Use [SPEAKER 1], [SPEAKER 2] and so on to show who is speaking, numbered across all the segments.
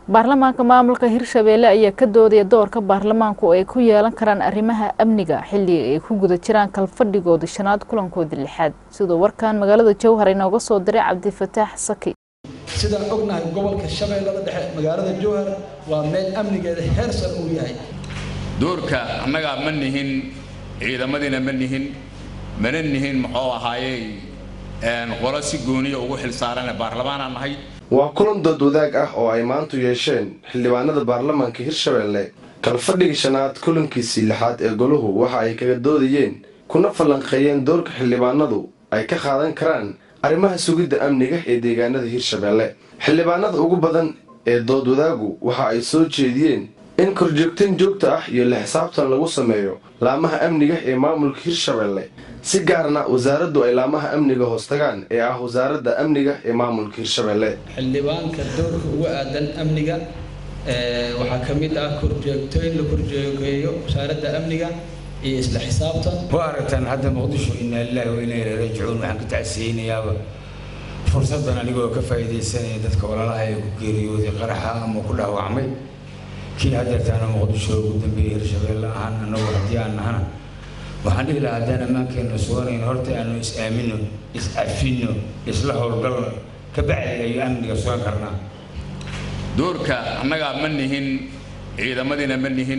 [SPEAKER 1] baarlamaanka maamulka Hirshabeelle ayaa ka doodaya doorka baarlamaanku ay ku yeelan karaan arrimaha amniga xilli ay ku guda jiraan kalfadhigooda shanaad kulankoodii lixaad sidoo warkaan magaalada Jowhar inooga soo diray Cabdifataax Saki
[SPEAKER 2] sida ognahay gobolka Shabeellada Dhexe magaalada Jowhar waa meel amnigeeda heer sare u yahay
[SPEAKER 3] doorka annaga ma nihin ciidamadina ma nihin muxuu ahaayay qolo si gooniyo ugu xilsaaran baarlamaanka nahay
[SPEAKER 4] waa kulan dood wadaag ah oo ay maanta yeesheen xildhibaanada baarlamaanka Hirshabeelle kalfadhiga shanaad kulankiisii lixaad ee goluhu waxa ay kaga doodayeen kuna falanqeeyeen doorka xildhibaanadu ay ka qaadan karaan arrimaha sugidda amniga ee deegaanada Hirshabeelle xildhibaanada ugu badan ee dood wadaagu waxa ay soo jeediyeen in korjoogteen joogto ah iyo la xisaabtan lagu sameeyo laamaha amniga ee maamulka Hirshabeelle si gaarna wasaaraddu ay laamaha amniga hoostagaan ee ah wasaaradda amniga ee maamulka Hirshabeelle
[SPEAKER 2] xildhibaanka doorka ugu aadan amniga waxa kamid ah korjoogteen la korjoogeeyo wasaaradda amniga iyo isla xisaabtan
[SPEAKER 5] waartan hadda Muqdisho inna lillahi wa inna ilayhi raaji'uun waxaan ka tacsiyeynayaa fursadan anigoo ka faa'iideysanay dadka walaalaha ay ku geeriyooday qaraxa ama ku dhaawacmay kii hadeertaana Muqdisho ugu dambeeyay Hirshabeelle ahaan anagu hadii aan nahana waxaan dhihi lahaa haddaan ammaankeena suganayn horta aanu is-aamino is-afino isla howlgalno ka bacdi ay amniga sugan karnaa
[SPEAKER 3] doorka annaga ma nihin ciidamadina ma nihin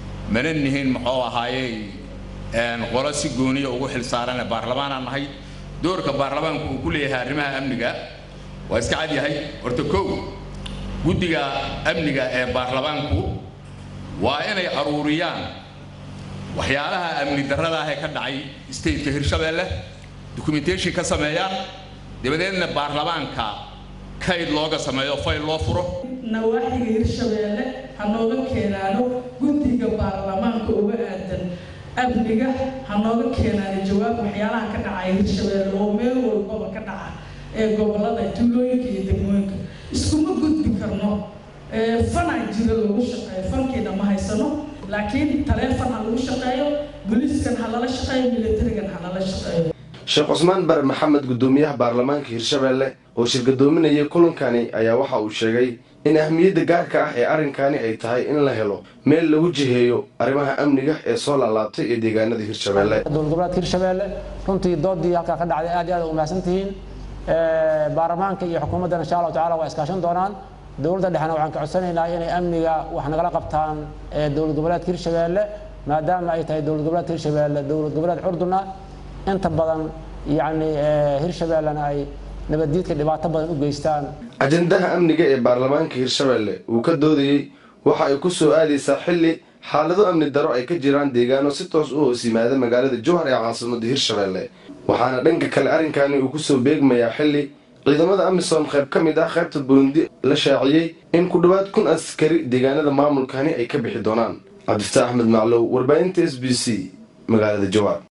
[SPEAKER 3] muxuu ahaayay qolo si gooniyo ugu xilsaaran baarlamaanka nahay doorka baarlamaanku uu ku leeyahay arrimaha amniga waa iska cad yahay horta koow guddiga amniga ee baarlamaanku waa inay aruuriyaan waxyaalaha amni darrada ah ee ka dhacay state-ka Hirshabeelle documentation ka sameeyaan dibadeedna baarlamaanka kayd looga sameeyo fayl loo furo
[SPEAKER 6] nawaaxiga Hirshabeelle hanooga keenaano guddiga baarlamaanka uga aadan amniga hanooga keenaano jawaab waxyaalaha ka dhacay Hirshabeelle oo meel walba ka dhaca ee gobolada tuulooyinka iyo degmooyinka iskuma gudbi karno fana jira lagu shaqeeyo fankeena ma haysano laakiin taleefan lagu shaqeeyo booliiskan halala shaqeeyo militarigan halala shaqeeyo
[SPEAKER 4] Sheekh Usmaan Bar Maxamed gudoomiyaha baarlamaanka Hirshabeelle oo shirkadoominaya kulankani ayaa waxa uu sheegay in ahmiyadda gaarka ah ee arrinkani ay tahay in la helo meel lagu jiheeyo arrimaha amniga ee soo laalaabtay ee deegaanada Hirshabeelle
[SPEAKER 7] dowladgoboleedka Hirshabeelle runtii doodii halka ka dhacday aad iyo aad u mahadsantihiin baarlamaanka iyo xukuumadda insha Allah taala waa iskaashan doonaan dowladda dhexna waxaan ka codsanaynaa inay amniga wax nagala qabtaan dowlad goboleedka Hirshabeelle maadaama ay tahay dowlad goboleedka Hirshabeelle dowlad goboleed curduna inta badan yani Hirshabeellena ay nabaddiidka dhibaato badan u geystaan
[SPEAKER 4] ajandaha amniga ee baarlamaanka Hirshabeelle uu ka doodayay waxa ay ku soo aadaysaa xilli xaalado amni daro ay ka jiraan deegaano si toos u hoos yimaada magaalada Jowhar ee caasimadda Hirshabeelle waxaana dhanka kale arrinkani uu ku soo beegmayaa xilli ciidamada Amisom qayb ka mid ah qaybta Burundi la shaaciyay in ku dhawaad 1000 askari deegaanada maamulkani ay ka bixi doonaan Cabdifataax Ahmed Maclow warbaahinta SBC magaalada Jowhar